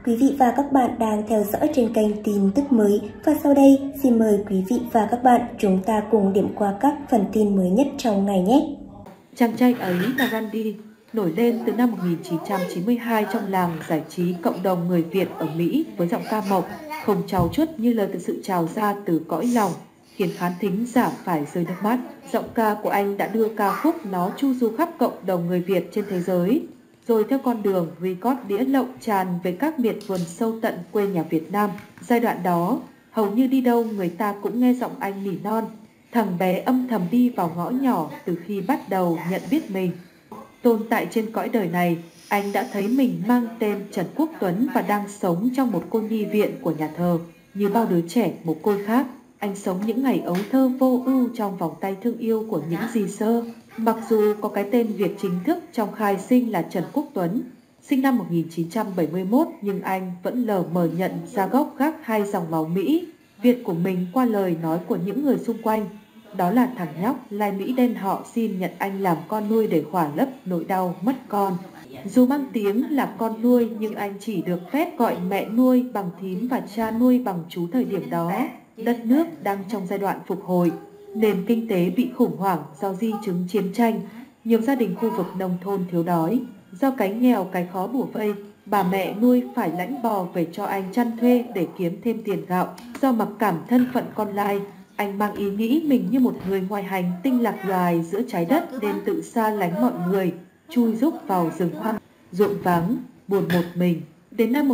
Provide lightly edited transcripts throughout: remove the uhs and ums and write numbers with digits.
Quý vị và các bạn đang theo dõi trên kênh tin tức mới và sau đây xin mời quý vị và các bạn chúng ta cùng điểm qua các phần tin mới nhất trong ngày nhé. Chàng trai ấy là Randy, nổi lên từ năm 1992 trong làng giải trí cộng đồng người Việt ở Mỹ với giọng ca mộc, không trau chuốt như lời tự sự trào ra từ cõi lòng, khiến khán thính giả phải rơi nước mắt. Giọng ca của anh đã đưa ca khúc nó chu du khắp cộng đồng người Việt trên thế giới, rồi theo con đường record đĩa lậu tràn về các miệt vườn sâu tận quê nhà Việt Nam. Giai đoạn đó, hầu như đi đâu người ta cũng nghe giọng anh nỉ non. Thằng bé âm thầm đi vào ngõ nhỏ từ khi bắt đầu nhận biết mình. Tồn tại trên cõi đời này, anh đã thấy mình mang tên Trần Quốc Tuấn và đang sống trong một cô nhi viện của nhà thờ. Như bao đứa trẻ mồ côi khác, anh sống những ngày ấu thơ vô ưu trong vòng tay thương yêu của những dì Sơ. Mặc dù có cái tên Việt chính thức trong khai sinh là Trần Quốc Tuấn, sinh năm 1971, nhưng anh vẫn lờ mờ nhận ra gốc gác hai dòng máu Mỹ Việt của mình qua lời nói của những người xung quanh. Đó là thằng nhóc lai Mỹ đen họ xin nhận anh làm con nuôi để khỏa lấp nỗi đau mất con. Dù mang tiếng là con nuôi nhưng anh chỉ được phép gọi mẹ nuôi bằng thím và cha nuôi bằng chú. Thời điểm đó, đất nước đang trong giai đoạn phục hồi, nền kinh tế bị khủng hoảng do di chứng chiến tranh, nhiều gia đình khu vực nông thôn thiếu đói. Do cái nghèo cái khó bủa vây, bà mẹ nuôi phải lãnh bò về cho anh chăn thuê để kiếm thêm tiền gạo. Do mặc cảm thân phận con lai, anh mang ý nghĩ mình như một người ngoài hành tinh lạc loài giữa trái đất nên tự xa lánh mọi người, chui rúc vào rừng hoang, ruộng vắng, buồn một mình. Đến năm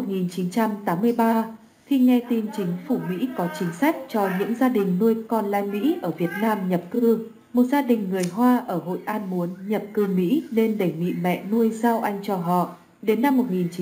1983, khi nghe tin chính phủ Mỹ có chính sách cho những gia đình nuôi con lai Mỹ ở Việt Nam nhập cư, một gia đình người Hoa ở Hội An muốn nhập cư Mỹ nên đề nghị mẹ nuôi giao anh cho họ. Đến năm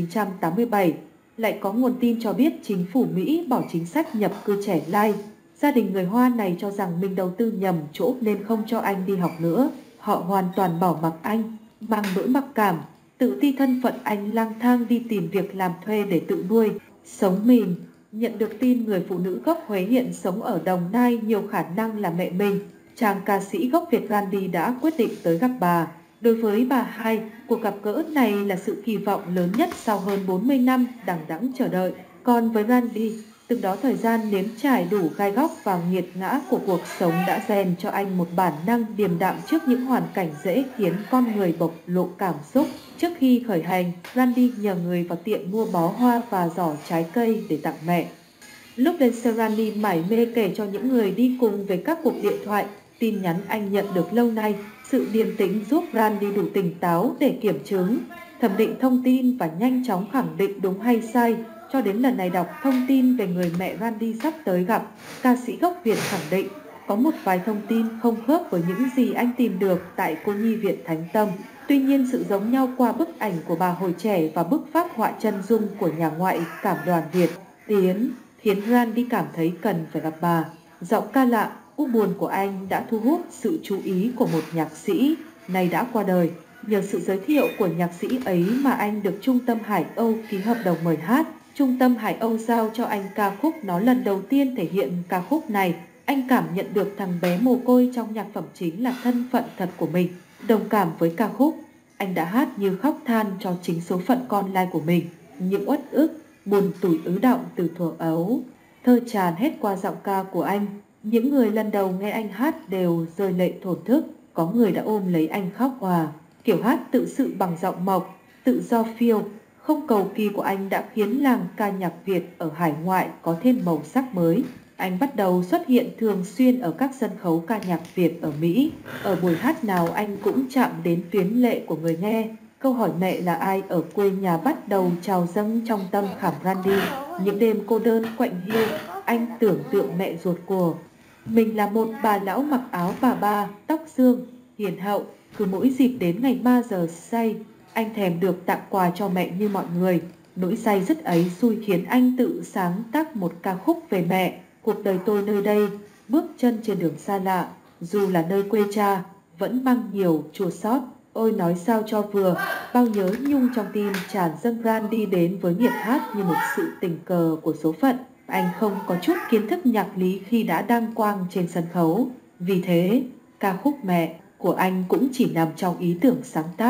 1987, lại có nguồn tin cho biết chính phủ Mỹ bỏ chính sách nhập cư trẻ lai. Gia đình người Hoa này cho rằng mình đầu tư nhầm chỗ nên không cho anh đi học nữa. Họ hoàn toàn bỏ mặc anh, mang nỗi mặc cảm, tự ti thân phận anh lang thang đi tìm việc làm thuê để tự nuôi, sống mình. Nhận được tin người phụ nữ gốc Huế hiện sống ở Đồng Nai nhiều khả năng là mẹ mình, chàng ca sĩ gốc Việt Randy đã quyết định tới gặp bà. Đối với bà hai, cuộc gặp gỡ này là sự kỳ vọng lớn nhất sau hơn 40 năm đằng đẵng chờ đợi. Còn với Randy, từng đó thời gian nếm trải đủ gai góc và nghiệt ngã của cuộc sống đã rèn cho anh một bản năng điềm đạm trước những hoàn cảnh dễ khiến con người bộc lộ cảm xúc. Trước khi khởi hành, Randy nhờ người vào tiệm mua bó hoa và giỏ trái cây để tặng mẹ. Lúc lên xe, Randy mải mê kể cho những người đi cùng về các cuộc điện thoại, tin nhắn anh nhận được lâu nay. Sự điềm tĩnh giúp Randy đủ tỉnh táo để kiểm chứng, thẩm định thông tin và nhanh chóng khẳng định đúng hay sai. Cho đến lần này đọc thông tin về người mẹ Randy sắp tới gặp, ca sĩ gốc Việt khẳng định có một vài thông tin không khớp với những gì anh tìm được tại cô nhi viện Thánh Tâm. Tuy nhiên, sự giống nhau qua bức ảnh của bà hồi trẻ và bức phác họa chân dung của nhà ngoại cảm đoàn Việt Tiến khiến Randy cảm thấy cần phải gặp bà. Giọng ca lạ, u buồn của anh đã thu hút sự chú ý của một nhạc sĩ nay đã qua đời. Nhờ sự giới thiệu của nhạc sĩ ấy mà anh được Trung tâm Hải Âu ký hợp đồng mời hát. Trung tâm Hải Âu giao cho anh ca khúc nó lần đầu tiên thể hiện ca khúc này. Anh cảm nhận được thằng bé mồ côi trong nhạc phẩm chính là thân phận thật của mình. Đồng cảm với ca khúc, anh đã hát như khóc than cho chính số phận con lai của mình. Những uất ức, buồn tủi ứ đọng từ thuở ấu, thơ tràn hết qua giọng ca của anh. Những người lần đầu nghe anh hát đều rơi lệ thổn thức, có người đã ôm lấy anh khóc òa. Kiểu hát tự sự bằng giọng mộc, tự do phiêu, không cầu kỳ của anh đã khiến làng ca nhạc Việt ở hải ngoại có thêm màu sắc mới. Anh bắt đầu xuất hiện thường xuyên ở các sân khấu ca nhạc Việt ở Mỹ. Ở buổi hát nào anh cũng chạm đến tuyến lệ của người nghe. Câu hỏi mẹ là ai ở quê nhà bắt đầu trào dâng trong tâm khảm Randy. Những đêm cô đơn quạnh hiu, anh tưởng tượng mẹ ruột của mình là một bà lão mặc áo bà ba, tóc xương, hiền hậu. Cứ mỗi dịp đến ngày ma giờ say, anh thèm được tặng quà cho mẹ như mọi người. Nỗi say dứt ấy xui khiến anh tự sáng tác một ca khúc về mẹ. Cuộc đời tôi nơi đây, bước chân trên đường xa lạ, dù là nơi quê cha, vẫn mang nhiều chua xót. Ôi nói sao cho vừa, bao nhớ nhung trong tim tràn dâng. Randy đến với nghiệp hát như một sự tình cờ của số phận. Anh không có chút kiến thức nhạc lý khi đã đăng quang trên sân khấu. Vì thế, ca khúc Mẹ của anh cũng chỉ nằm trong ý tưởng sáng tác.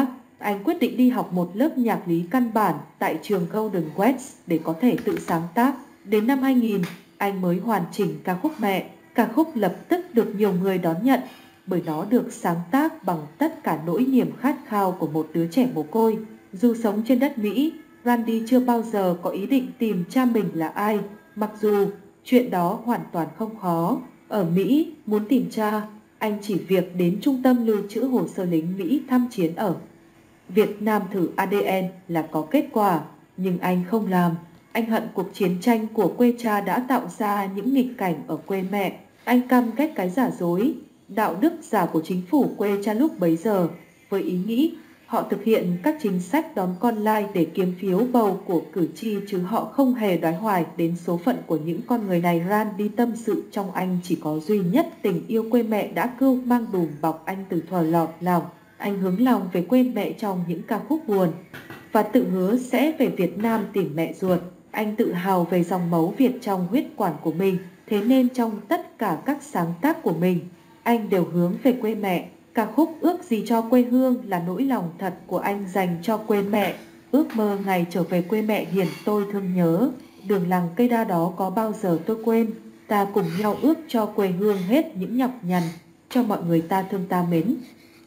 Anh quyết định đi học một lớp nhạc lý căn bản tại trường Golden West để có thể tự sáng tác. Đến năm 2000, anh mới hoàn chỉnh ca khúc Mẹ. Ca khúc lập tức được nhiều người đón nhận bởi nó được sáng tác bằng tất cả nỗi niềm khát khao của một đứa trẻ mồ côi. Dù sống trên đất Mỹ, Randy chưa bao giờ có ý định tìm cha mình là ai, mặc dù chuyện đó hoàn toàn không khó. Ở Mỹ, muốn tìm cha, anh chỉ việc đến trung tâm lưu trữ hồ sơ lính Mỹ thăm chiến ở Việt Nam thử ADN là có kết quả, nhưng anh không làm. Anh hận cuộc chiến tranh của quê cha đã tạo ra những nghịch cảnh ở quê mẹ. Anh căm ghét cái giả dối, đạo đức giả của chính phủ quê cha lúc bấy giờ, với ý nghĩ họ thực hiện các chính sách đón con lai để kiếm phiếu bầu của cử tri, chứ họ không hề đoái hoài đến số phận của những con người này. Randy tâm sự trong anh chỉ có duy nhất tình yêu quê mẹ đã cưu mang đùm bọc anh từ thuở lọt lòng. Anh hướng lòng về quê mẹ trong những ca khúc buồn và tự hứa sẽ về Việt Nam tìm mẹ ruột. Anh tự hào về dòng máu Việt trong huyết quản của mình, thế nên trong tất cả các sáng tác của mình, anh đều hướng về quê mẹ. Ca khúc Ước gì cho quê hương là nỗi lòng thật của anh dành cho quê mẹ. Ước mơ ngày trở về quê mẹ hiền tôi thương nhớ, đường làng cây đa đó có bao giờ tôi quên. Ta cùng nhau ước cho quê hương hết những nhọc nhằn, cho mọi người ta thương ta mến.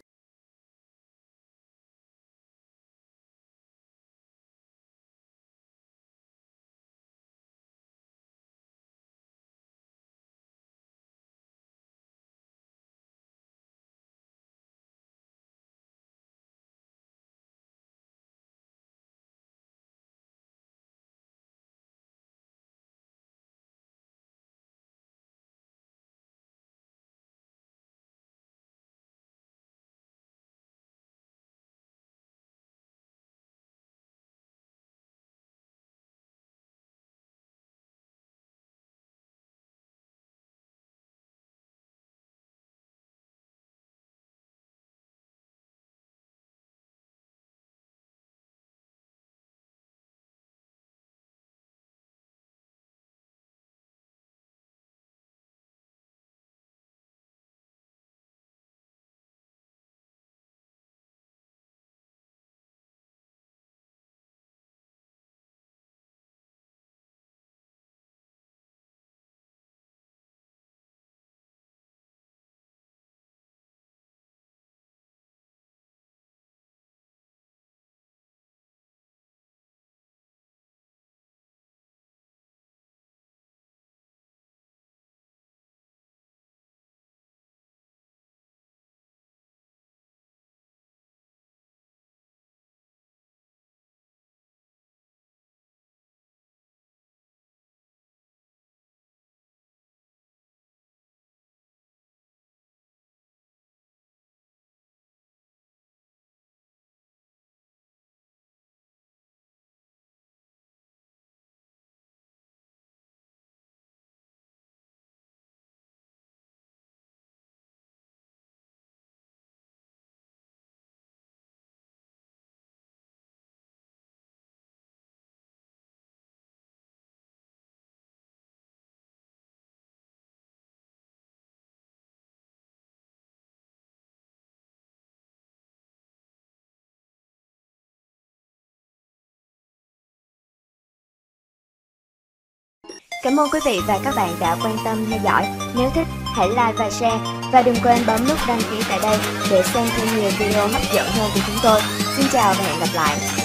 Cảm ơn quý vị và các bạn đã quan tâm theo dõi. Nếu thích, hãy like và share. Và đừng quên bấm nút đăng ký tại đây để xem thêm nhiều video hấp dẫn hơn của chúng tôi. Xin chào và hẹn gặp lại.